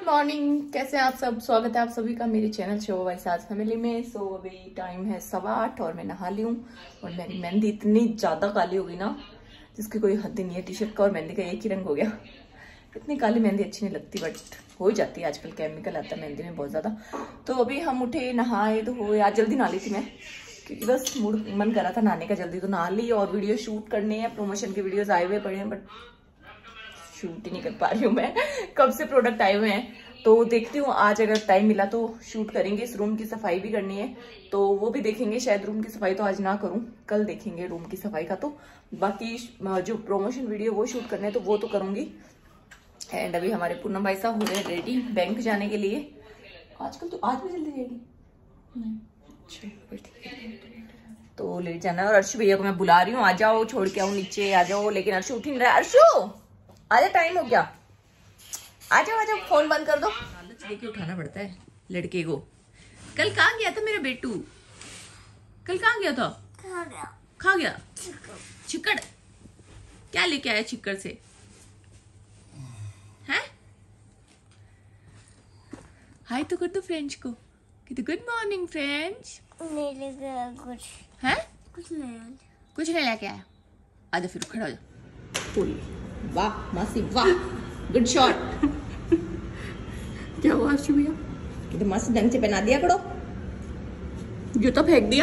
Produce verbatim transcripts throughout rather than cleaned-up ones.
Morning, कैसे हैं आप सब। स्वागत है आप सभी का मेरे चैनल शो वाइस आज फैमिली में। सो so, अभी टाइम है सवा आठ और मैं नहा ली हूँ और मेरी मेहंदी इतनी ज्यादा काली हो गई ना जिसकी कोई हद नहीं है। टी शर्ट का और मेहंदी का एक ही रंग हो गया। इतनी काली मेहंदी अच्छी नहीं लगती बट हो जाती है, आजकल केमिकल आता है मेहंदी में बहुत ज्यादा। तो अभी हम उठे, नहाए तो हो, आज जल्दी नहा ली थी मैं क्योंकि बस मूड मन करा था नहाने का जल्दी, तो नहा ली। और वीडियो शूट करने हैं, प्रमोशन के वीडियोस आए हुए पड़े हैं बट शूट ही नहीं कर पा रही हूँ मैं। कब से प्रोडक्ट आए हुए हैं तो देखती हूँ, आज अगर टाइम मिला तो शूट करेंगे। इस रूम की सफाई भी करनी है तो वो भी देखेंगे। शायद रूम की सफाई तो आज ना करूँ, कल देखेंगे रूम की सफाई का। तो बाकी जो प्रमोशन वीडियो वो शूट करने हैं तो वो तो करूंगी। एंड अभी हमारे पूनम भाई साहब हो रहे हैं रेडी बैंक जाने के लिए। आजकल तो आज भी जल्दी रेडी तो लेट जाना है। और अर्शु भैया को मैं बुला रही हूँ, आ जाओ, छोड़ के आओ नीचे, आ जाओ। लेकिन अर्शु उठ ही नहीं रहा। अर्शु आजा, टाइम हो गया, आ जाओ आ जाओ, फोन बंद कर दो। लालच लेके उठाना पड़ता है लड़के को। कल कहाँ गया था मेरा बेटू? कल कहाँ गया था? खा गया। खा गया चिकड़? क्या लेके आया चिकड़ से? हैं? हाय तो कर दो फ्रेंड्स को, कहते गुड मॉर्निंग फ्रेंड्स। कुछ है कुछ नहीं कुछ नहीं लेके आया। आजा फिर खड़ा हो जा। वाह मासी वाह, गुड शॉट। क्या हुआ अर्शु भैया? कितने मस्त ढंग से पहना दिया करो, जूता फेंक दिया।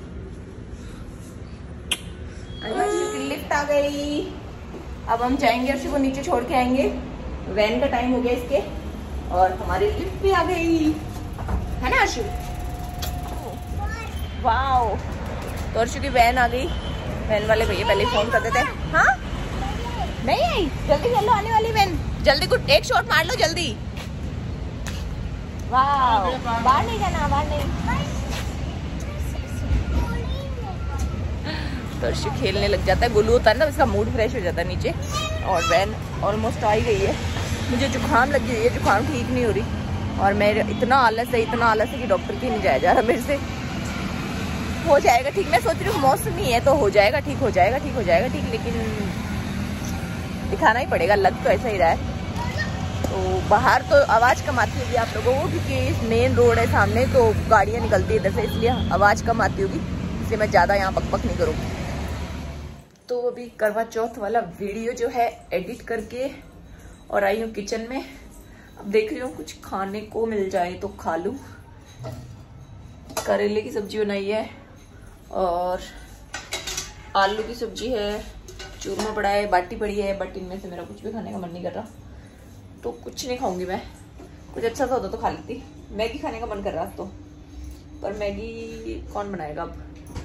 लिफ्ट आ गई, अब हम जाएंगे, अर्शु को नीचे छोड़ के आएंगे। वैन का टाइम हो गया इसके और हमारी लिफ्ट भी आ गई है ना अर्शु? वाओ, तो अर्शु की वैन आ गई। वैन वाले भैया पहले फोन कर देते हैं। हाँ नहीं आई, जल्दी चलो, आने वाली वैन। जल्दी कुछ एक शॉट मार लो जल्दी। वाह, बाहर नहीं जाना, बाहर नहीं। तो अर्शु खेलने लग जाता है, गुल्लू होता है ना, इसका मूड फ्रेश हो जाता है नीचे। और वैन ऑलमोस्ट आ ही गई है। मुझे जुकाम लगी हुई है, जुकाम ठीक नहीं हो रही और मेरे इतना आलस है, इतना आलस है कि डॉक्टर की नहीं जाया जा रहा मेरे से। हो जाएगा ठीक, मैं सोच रही हूँ मौसमी है तो हो जाएगा ठीक, हो जाएगा ठीक, हो जाएगा ठीक, लेकिन दिखाना ही पड़ेगा। लग तो ऐसा ही रहा है। तो बाहर तो आवाज़ कम आती होगी आप लोगों को क्योंकि मेन रोड है सामने, तो गाड़ियाँ निकलती है इधर से, इसलिए आवाज़ कम आती होगी, इसलिए मैं ज़्यादा यहाँ बकबक नहीं करूँगी। तो अभी करवा चौथ वाला वीडियो जो है एडिट करके और आई हूँ किचन में। अब देख रही हूँ कुछ खाने को मिल जाए तो खा लूँ। करेले की सब्जी बनाई है और आलू की सब्जी है, चूरमा पड़ा है, बाटी पड़ी है, बट इनमें से मेरा कुछ भी खाने का मन नहीं कर रहा तो कुछ नहीं खाऊंगी मैं। कुछ अच्छा सा होता तो खा लेती। मैगी खाने का मन कर रहा तो, पर मैगी कौन बनाएगा अब।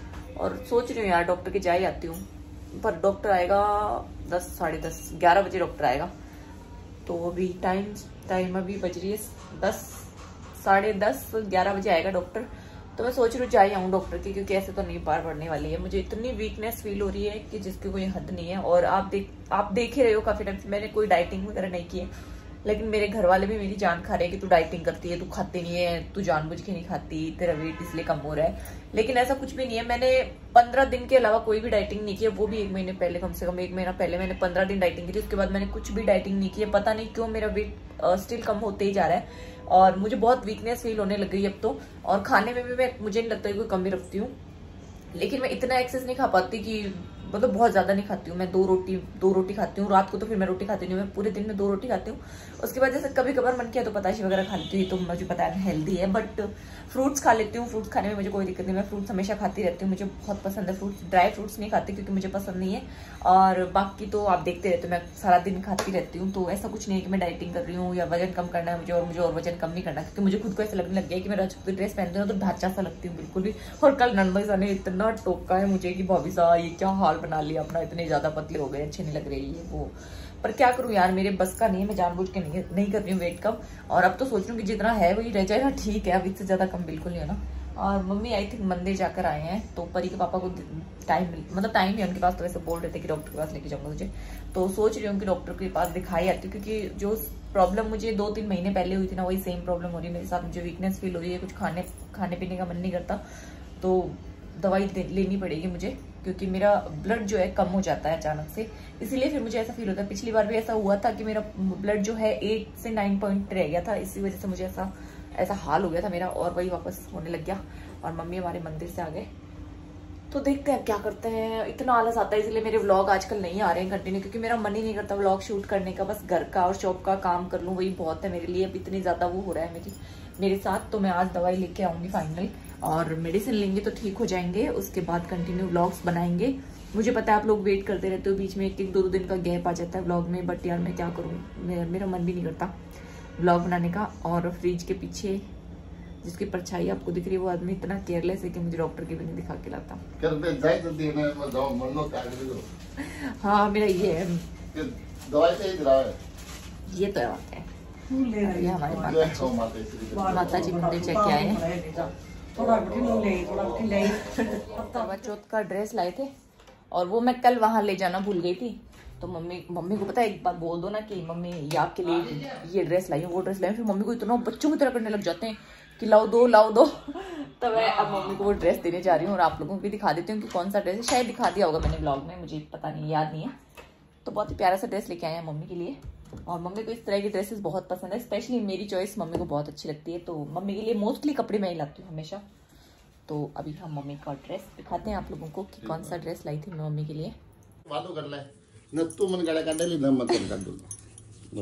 और सोच रही हूँ यार डॉक्टर के जा ही आती हूँ, पर डॉक्टर आएगा दस साढ़े दस ग्यारह बजे डॉक्टर आएगा। तो अभी टाइम टाइम अभी बज रही है दस साढ़े दस ग्यारह बजे आएगा डॉक्टर। तो मैं सोच रही हूँ जाए आऊँ डॉक्टर की, क्योंकि ऐसे तो नहीं पार पड़ने वाली है। मुझे इतनी वीकनेस फील हो रही है कि जिसकी कोई हद नहीं है। और आप देख आप देख ही रहे हो काफी टाइम से मैंने कोई डाइटिंग वगैरह नहीं की है, लेकिन मेरे घर वाले भी मेरी जान खा रहे हैं कि तू डाइटिंग करती है, तू खाती नहीं है, तू जानबूझ के नहीं खाती, तेरा वेट इसलिए कम हो रहा है। लेकिन ऐसा कुछ भी नहीं है। मैंने पंद्रह दिन के अलावा कोई भी डाइटिंग नहीं की है, वो भी एक महीने पहले, कम से कम एक महीना पहले मैंने पंद्रह दिन डाइटिंग की थी। उसके बाद मैंने कुछ भी डाइटिंग नहीं की है। पता नहीं क्यों मेरा वेट स्टिल कम होते ही जा रहा है और मुझे बहुत वीकनेस फील होने लग गई अब तो। और खाने में भी मैं मुझे नहीं लगता कोई कमी रखती हूँ, लेकिन मैं इतना एक्सेस नहीं खा पाती कि मतलब बहुत ज्यादा नहीं खाती हूँ। मैं दो रोटी दो रोटी खाती हूँ रात को, तो फिर मैं रोटी खाती नहीं, मैं पूरे दिन में दो रोटी खाती हूँ। उसके बाद जैसे कभी कभार मन किया तो पताशे वगैरह खा लेती हूँ, तो मुझे पता है हेल्दी है। बट फ्रूट्स खा लेती हूँ, फ्रूट्स खाने में मुझे कोई दिक्कत नहीं। मैं फ्रूट्स हमेशा खाती रहती हूँ, मुझे बहुत पसंद है फ्रूट्स। ड्राई फ्रूट्स नहीं खाती क्योंकि मुझे पसंद नहीं है, और बाकी तो आप देखते रहते हो मैं सारा दिन खाती रहती हूँ। तो ऐसा कुछ नहीं है कि मैं डाइटिंग कर रही हूँ या वजन कम करना है मुझे, और मुझे और वजन कम नहीं करना, क्योंकि मुझे खुद को ऐसा लगने लग गया कि मैं राजपूती ड्रेस पहनती हूँ तो ढांचा सा लगती हूँ बिल्कुल भी। और कल नंदसा ने इतना टोका है मुझे कि भाभी सा ये क्या हाल बना लिया अपना, इतने ज्यादा पतले हो गए, अच्छे नहीं लग रही है वो। पर क्या करूं यार, मेरे बस का नहीं है, मैं जानबूझ के नहीं नहीं कर रही हूँ वेट कम। और अब तो सोच रही हूँ कि जितना है वही रह जाएगा, ठीक है, अब इससे ज्यादा कम बिल्कुल नहीं है ना। और मम्मी आई थिंक मंदिर जाकर आए हैं, तो परी के पापा को टाइम मतलब टाइम है उनके पास, तो वैसे बोल रहे थे कि डॉक्टर के पास लेके जाऊंगा मुझे। तो सोच रही हूँ कि डॉक्टर के पास दिखाई आती हूँ, क्योंकि जो प्रॉब्लम मुझे दो तीन महीने पहले हुई थी ना, वही सेम प्रॉब्लम हो रही है मेरे साथ। मुझे वीकनेस फील हो रही है, कुछ खाने खाने पीने का मन नहीं करता, तो दवाई लेनी पड़ेगी मुझे। क्योंकि मेरा ब्लड जो है कम हो जाता है अचानक से, इसीलिए फिर मुझे ऐसा फील होता है। पिछली बार भी ऐसा हुआ था कि मेरा ब्लड जो है एट से नाइन पॉइंट रह गया था, इसी वजह से मुझे ऐसा ऐसा हाल हो गया था मेरा, और वही वापस होने लग गया। और मम्मी हमारे मंदिर से आ गए, तो देखते हैं क्या करते हैं। इतना आलस आता है, इसलिए मेरे व्लॉग आजकल नहीं आ रहे हैं कंटिन्यू, क्योंकि मेरा मन ही नहीं करता व्लॉग शूट करने का। बस घर का और शॉप का काम कर लूँ, वही बहुत है मेरे लिए। अब इतनी ज्यादा वो हो रहा है मेरी मेरे साथ। तो मैं आज दवाई लेके आऊंगी फाइनल, और मेडिसिन लेंगे तो ठीक हो जाएंगे। उसके बाद कंटिन्यू व्लॉग्स बनाएंगे। मुझे पता है आप लोग वेट करते रहते हो, बीच में एक एक दो दो दिन का गैप आ जाता है व्लॉग में, बट यार मैं क्या करूँ, मेरा मन भी नहीं करता व्लॉग बनाने का। और फ्रिज के पीछे जिसकी परछाई आपको दिख रही है वो आदमी इतना केयरलेस है कि मुझे डॉक्टर के भी नहीं दिखा के लाता। हाँ मेरा ये है, दवाई से ये तो बात है। ये हमारे माता जी माता जी मंदिर चेक किया है। करवा चौथ का ड्रेस लाए थे, और वो मैं कल वहां ले जाना भूल गई थी। तो मम्मी मम्मी को पता है, एक बार बोल दो ना कि मम्मी ये आपके लिए ये ड्रेस लाई, वो ड्रेस लाई, फिर मम्मी को इतना बच्चों की तरह करने लग जाते हैं कि लाओ दो लाओ दो। तो मैं अब मम्मी को वो ड्रेस देने जा रही हूँ, और आप लोगों को भी दिखा देती हूँ कि कौन सा ड्रेस है। शायद दिखा दिया होगा मैंने ब्लॉग में, मुझे पता नहीं, याद नहीं है। तो बहुत ही प्यारा सा ड्रेस लेके आए हैं मम्मी के लिए, और मम्मी को इस तरह की ड्रेसेस बहुत पसंद है। स्पेशली मेरी चॉइस मम्मी को बहुत अच्छी लगती है, तो मम्मी के लिए मोस्टली कपड़े मैं ही लाती हूँ हमेशा। तो अभी हम मम्मी का ड्रेस दिखाते हैं आप लोगों को कि कौन सा ड्रेस लाई थी मैं मम्मी के लिए। वादो कर ले न, तू मन गला काढली न मत काढ दो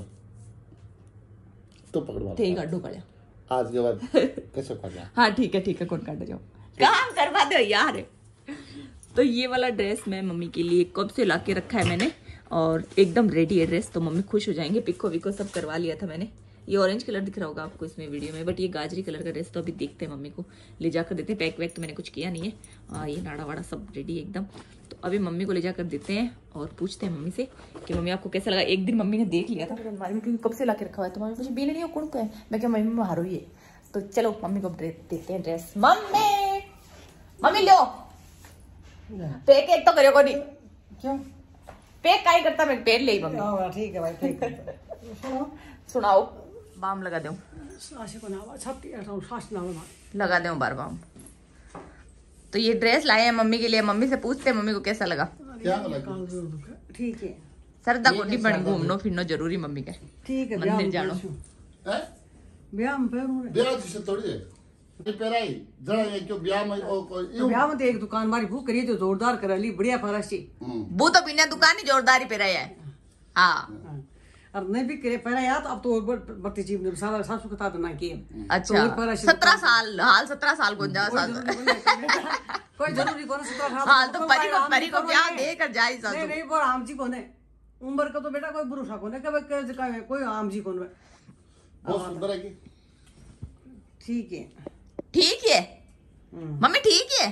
तो पकड़वा ठीक है, डुकड़े आज के बाद कैसे काढला। हाँ ठीक है ठीक है, कौन काट जाओ, काम करवा दो यार। तो ये वाला ड्रेस मैं मम्मी के लिए कब से ला के रखा है मैंने, और एकदम रेडी है ड्रेस, तो मम्मी खुश हो जाएंगे। पिको विको सब करवा लिया था मैंने। ये ऑरेंज कलर दिख रहा होगा आपको इसमें वीडियो में, बट ये गाजरी कलर का ड्रेस। तो अभी देखते हैं, मम्मी को ले जाकर देते हैं। पैक वैक तो मैंने कुछ किया नहीं है, आ, ये नाड़ा वाड़ा सब रेडी है एकदम। तो अभी मम्मी को ले जाकर देते हैं और पूछते हैं मम्मी से कि मम्मी आपको कैसा लगा। एक दिन मम्मी ने देख लिया था अलमारी में, क्योंकि कब से ला के रखा हुआ है, तो मम्मी मुझे बीन नहीं हो कौन को है, मैं क्या मम्मी बाहर हुई है। तो चलो मम्मी को देते हैं ड्रेस। मम्मी मम्मी लो पैक एक तो करो को नहीं, क्यों पैक काई करता, मैं पैर ले मम्मी। ठीक है भाई, ठीक है। सुनो, सुनाओ, बाम लगा दो, सासी को ना छत्ती ऐसा सास ना ना लगा दो बार बाम। तो ये ड्रेस लाए हैं मम्मी के लिए, मम्मी से पूछते हैं मम्मी को कैसा लगा। क्या लगा? ठीक है, सरदा कोटी बन घूमनो फिरनो जरूरी मम्मी का, ठीक है। मंदिर जानो हैं ब्याह में पहनूं रे, ब्याह से थोड़ी है ये पेराई जरा ये क्यों ब्याह में ओ कोई तो ब्याह में तो एक दुकान मारी भूख करी तो जोरदार कर ली, बढ़िया फरासी। वो तो बिना दुकान ही जोरदारी पे रहा है। हाँ और नहीं भी करे पहना यार, तो अब तो बढ़ती जीव ने सारा सासू का ताद ना किए। अच्छा सत्रह साल हाल सत्रह साल को जा कोई जरूरी कौन सत्रह साल हाल तो परी को परी को ब्याह देकर जाई सासू। नहीं नहीं, पर आम जी कौन है उम्र का तो बेटा कोई भरोसा कौन है, कभी कोई आम जी कौन है। बहुत सुंदर है कि ठीक है, ठीक है मम्मी, ठीक है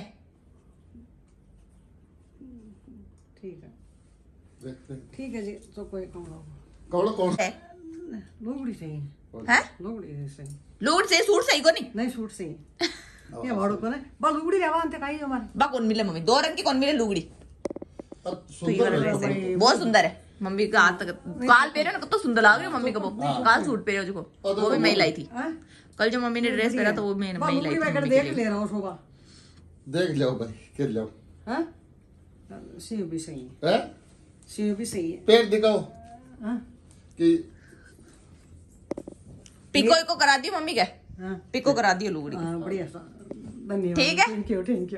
ठीक है ठीक है जी। तो कोई कौन कौन कौन है लोगड़ी सही है, लोगड़ी सही लूट से सूट सही को नहीं नहीं सूट सही ये भाड़ो को नहीं बस लुगड़ी रहवा अंते काई हमारे बा कौन मिले मम्मी, दो रंग की कौन मिले लुगड़ी। अब सुंदर है, बहुत सुंदर है मम्मी का। हाथ तक काल पहरे ना कितना सुंदर लग रही है मम्मी का, वो काल सूट पहरे जो वो भी मैं ही लाई थी। कल जो मम्मी ने ड्रेस पहना तो वो मैं मैं ही लाई थी। देख ले रहा हूं शोभा, देख लो भाई, कर लो। हां सी भी सही है, सी भी सही है। पेट दिखाओ हां कि पिको को करा दी मम्मी के, हां पिको करा दी लुगड़ी। हां बढ़िया, धन्यवाद, ठीक है, thank you thank you.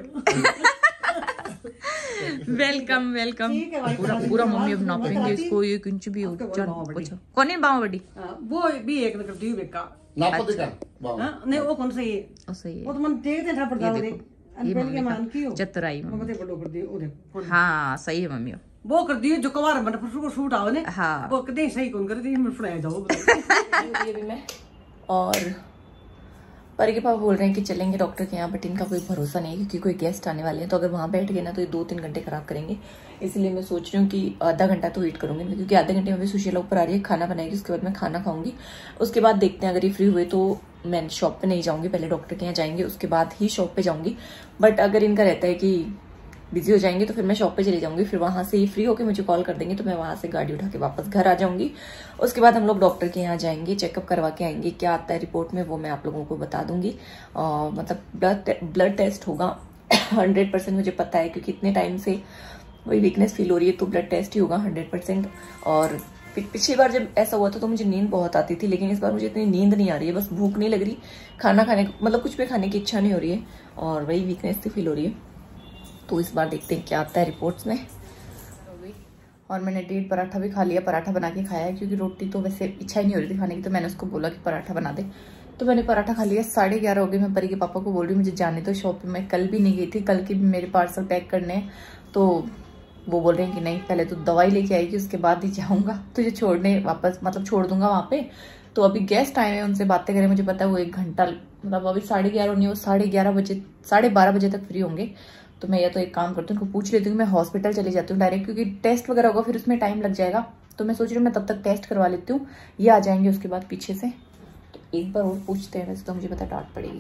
Welcome welcome. ठीक है भाई, पूरा पूरा मम्मी अब नापेंगे इसको, एक इंच भी हो कुछ कौन है बाव बड़ी। वो भी एक नंबर दी बेका नापो दिखा वाह। हां नहीं वो कौन सही है, ओ सही है, वो तो मन देखते था पर दाव दे ये पहले के मान की हो चतुराई वो मम्मी। बते बड़ो कर दी वो देखो। हाँ सही है मम्मी, वो कर दी जो कवार बन पर को शूट आवे ने। हाँ वो कदे सही कौन कर दी, मैं सुनाया जाओ अभी मैं। और परी के पापा बोल रहे हैं कि चलेंगे डॉक्टर के यहाँ, बट इनका कोई भरोसा नहीं है क्योंकि कोई गेस्ट आने वाले हैं, तो अगर वहाँ बैठ गए ना तो ये दो तीन घंटे खराब करेंगे। इसलिए मैं सोच रही हूँ कि आधा घंटा तो वेट करूंगी, क्योंकि आधे घंटे में भी सुशीला ऊपर आ रही है, खाना बनाएगी, उसके बाद मैं खाना खाऊंगी। उसके बाद देखते हैं, अगर ये फ्री हुए तो मैं शॉप पे नहीं जाऊंगी, पहले डॉक्टर के यहाँ जाएंगे उसके बाद ही शॉप पे जाऊंगी। बट अगर इनका रहता है कि बिजी हो जाएंगे तो फिर मैं शॉप पे चली जाऊंगी, फिर वहां से ही फ्री होकर मुझे कॉल कर देंगे तो मैं वहां से गाड़ी उठा के वापस घर आ जाऊंगी। उसके बाद हम लोग डॉक्टर के यहाँ जाएंगे, चेकअप करवा के आएंगे, क्या आता है रिपोर्ट में वो मैं आप लोगों को बता दूंगी। और मतलब ब्लड ब्लड टेस्ट होगा हंड्रेड परसेंट मुझे पता है, क्योंकि इतने टाइम से वही वीकनेस फील हो रही है, तो ब्लड टेस्ट ही होगा हंड्रेड परसेंट। और पिछली बार जब ऐसा हुआ था तो मुझे नींद बहुत आती थी, लेकिन इस बार मुझे इतनी नींद नहीं आ रही है, बस भूख नहीं लग रही, खाना खाने मतलब कुछ भी खाने की इच्छा नहीं हो रही है, और वही वीकनेस सी फील हो रही है। तो इस बार देखते हैं क्या आता है रिपोर्ट्स में। और मैंने डेढ़ पराठा भी खा लिया, पराठा बना के खाया है, क्योंकि रोटी तो वैसे इच्छा ही नहीं हो रही थी खाने की, तो मैंने उसको बोला कि पराठा बना दे, तो मैंने पराठा खा लिया। साढ़े ग्यारह हो गए, मैं परी के पापा को बोल रही हूँ मुझे जाने तो शॉप पे, मैं कल भी नहीं गई थी, कल के भी मेरे पार्सल पैक करने हैं, तो वो बोल रहे हैं कि नहीं पहले तो दवाई लेके आएगी उसके बाद ही जाऊंगा, तुझे छोड़ने वापस मतलब छोड़ दूंगा वहाँ पे। तो अभी गेस्ट आए हैं, उनसे बातें करें, मुझे पता है वो एक घंटा मतलब अभी साढ़े ग्यारह नहीं, वो साढ़े ग्यारह बजे साढ़े बारह बजे तक फ्री होंगे। तो मैं या तो एक काम करती हूँ, उनको पूछ लेती हूँ, मैं हॉस्पिटल चली जाती हूँ डायरेक्ट, क्योंकि टेस्ट वगैरह होगा फिर उसमें टाइम लग जाएगा। तो मैं सोच रही हूँ मैं तब तक टेस्ट करवा लेती हूँ, ये आ जाएंगे उसके बाद पीछे से। तो एक बार और पूछते हैं, वैसे तो मुझे पता डांट पड़ेगी।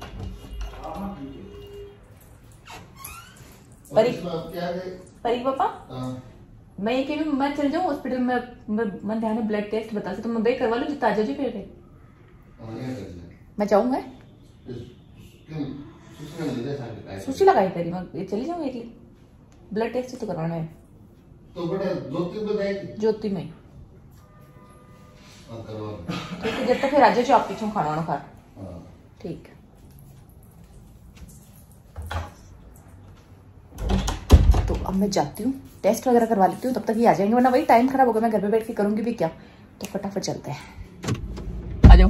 परी परी पापा मैं ये कह मैं चल जाऊँ हॉस्पिटल में, मैं ध्यान है ब्लड टेस्ट बता से, तो मैं करवा लूँ ताजा जी फिर मैं जाऊँगा। सूची लगाई तेरी, मैं चली जाऊंगी एक ब्लड टेस्ट तो करवाना है। तो बेटा ज्योति में जाएगी, ज्योति में हां करवा ठीक है, जब तक फिर आज जो आप पीछे खाना वाना खा। हां ठीक। तो अब मैं जाती हूँ, टेस्ट वगैरह करवा लेती हूँ, तब तक ये आ जाएंगे, वरना वही टाइम खराब होगा, मैं घर पे बैठ के करूंगी भी क्या। तो फटाफट चलते हैं, आ जाओ।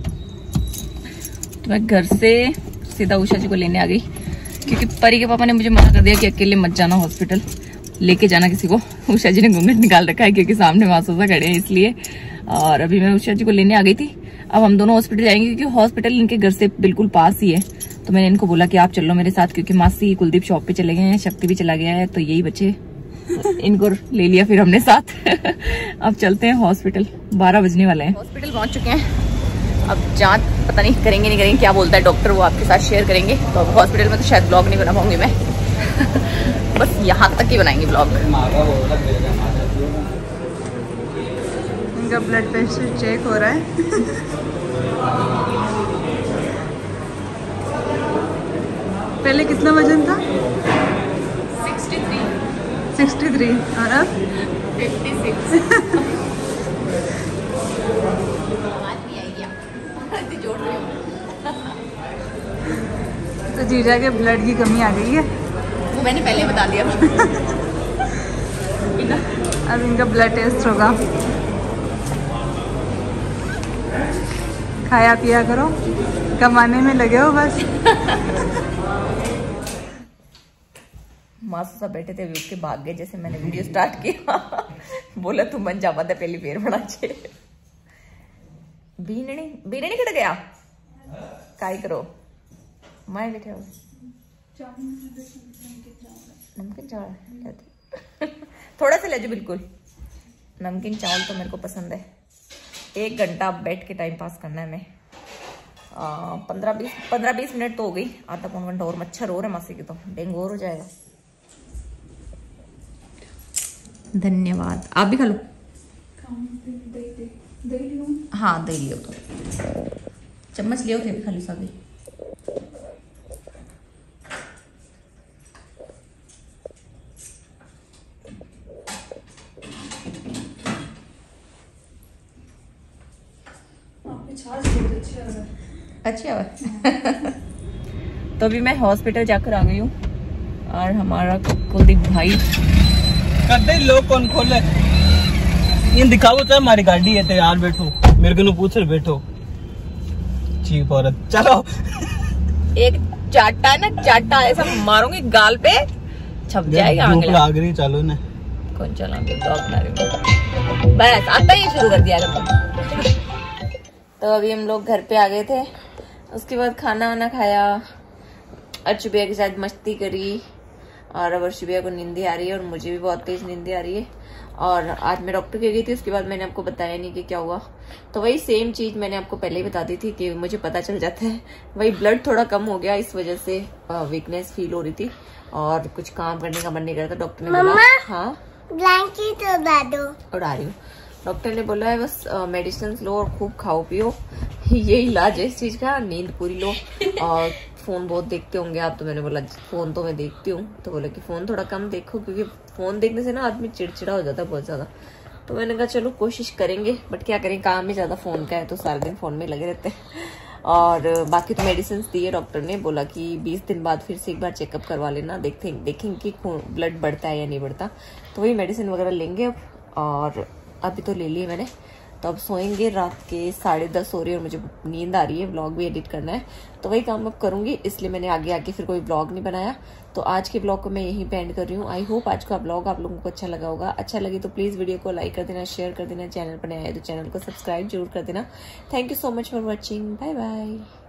तो मैं घर से सीधा उषा जी को लेने आ गई, क्योंकि परी के पापा ने मुझे मना कर दिया कि अकेले मत जाना हॉस्पिटल, लेके जाना किसी को। उषा जी ने घूंघट निकाल रखा है क्योंकि सामने मासूसा खड़े हैं इसलिए। और अभी मैं उषा जी को लेने आ गई थी, अब हम दोनों हॉस्पिटल जाएंगे, क्योंकि हॉस्पिटल इनके घर से बिल्कुल पास ही है। तो मैंने इनको बोला कि आप चलो मेरे साथ, क्योंकि मासी कुलदीप शॉप पे चले गए हैं, शक्ति भी चला गया है, तो यही बच्चे इनको ले लिया फिर हमने साथ। अब चलते हैं हॉस्पिटल, बारह बजने वाले हैं। हॉस्पिटल पहुंच चुके हैं, अब जांच पता नहीं करेंगे नहीं करेंगे, क्या बोलता है डॉक्टर वो आपके साथ शेयर करेंगे। तो अब हॉस्पिटल में तो शायद ब्लॉग नहीं बना पाऊंगी मैं। बस यहाँ तक ही बनाएंगे ब्लॉग। इनका ब्लड प्रेशर चेक हो रहा है। पहले कितना वजन था? सिक्सटी थ्री सिक्सटी थ्री और अब फिफ्टी सिक्स। जोड़ रही हूँ। तो जीजा के ब्लड की कमी आ गई है, वो मैंने पहले बता दिया। अब इनका ब्लड टेस्ट होगा। खाया पिया करो, कमाने में लगे हो बस। मासू सब बैठे थे, अभी उठ के भाग गए जैसे मैंने वीडियो स्टार्ट किया। बोला तू मन जा बंदा पहली फेर बना चे। बीननी बीननी किधर गया? काय करो मैं बैठे हो नमकीन चावल थोड़ा सा ले जो, बिल्कुल नमकीन चावल तो मेरे को पसंद है। एक घंटा बैठ के टाइम पास करना है। मैं पंद्रह बीस पंद्रह बीस मिनट तो हो गई, आधा पौन घंटा और। मच्छर और है मासी की, तो डेंगू और हो जाएगा। धन्यवाद, आप भी खा लो। हाँ दही लियो, तो चम्मच लियो थे भी खाली सादी। अच्छा तो अभी मैं हॉस्पिटल जाकर आ गई हूँ, और हमारा कुलदीप भाई कहते लोग कौन खोले ये दिखाओ तो हमारी गाड़ी है, यार बैठो मेरे को पूछ रहे बैठो चीप औरत। चलो एक चाटा है ना, चाटा ऐसा मारूंगी गाल पे, छप जाएगा आगे लाग रही। चलो ना कौन चला बस आता ही शुरू कर दिया। तो अभी हम लोग घर पे आ गए थे, उसके बाद खाना वाना खाया, अर्शु भैया के साथ मस्ती करी, और अब अर्शु भैया को नींद आ रही है और मुझे भी बहुत तेज नींद आ रही है। और आज मैं डॉक्टर के गई थी, उसके बाद मैंने आपको बताया नहीं कि क्या हुआ। तो वही सेम चीज मैंने आपको पहले ही बता दी थी कि मुझे पता चल जाता है। वही ब्लड थोड़ा कम हो गया, इस वजह से वीकनेस फील हो रही थी और कुछ काम करने का मन नहीं कर रहा था। डॉक्टर ने बोला हाँ ब्लैंकेट उड़ा दो। उड़ा रही हूँ। डॉक्टर ने बोला है बस मेडिसिन लो और खूब खाओ पियो, ये इलाज है इस चीज का। नींद पूरी लो और फ़ोन बहुत देखते होंगे आप, तो मैंने बोला फ़ोन तो मैं देखती हूँ, तो बोला कि फ़ोन थोड़ा कम देखो क्योंकि फ़ोन देखने से ना आदमी चिड़चिड़ा हो जाता है बहुत ज़्यादा। तो मैंने कहा चलो कोशिश करेंगे, बट क्या करें, काम ही ज़्यादा फ़ोन का है तो सारा दिन फ़ोन में लगे रहते हैं। और बाकी तो मेडिसिन दी है डॉक्टर ने, बोला कि बीस दिन बाद फिर से एक बार चेकअप करवा लेना, देखते देखेंगे कि ब्लड बढ़ता है या नहीं बढ़ता। तो वही मेडिसिन वगैरह लेंगे अब, और अभी तो ले लिए मैंने। तो अब सोएंगे, रात के साढ़े दस हो रही है और मुझे नींद आ रही है, व्लॉग भी एडिट करना है, तो वही काम अब करूंगी, इसलिए मैंने आगे आगे फिर कोई व्लॉग नहीं बनाया। तो आज के व्लॉग को मैं यहीं पे एंड कर रही हूँ। आई होप आज का व्लॉग आप लोगों को अच्छा लगा होगा। अच्छा लगे तो प्लीज वीडियो को लाइक कर देना, शेयर कर देना, चैनल पर नया है तो चैनल को सब्सक्राइब जरूर कर देना। Thank you so much for watching, bye bye.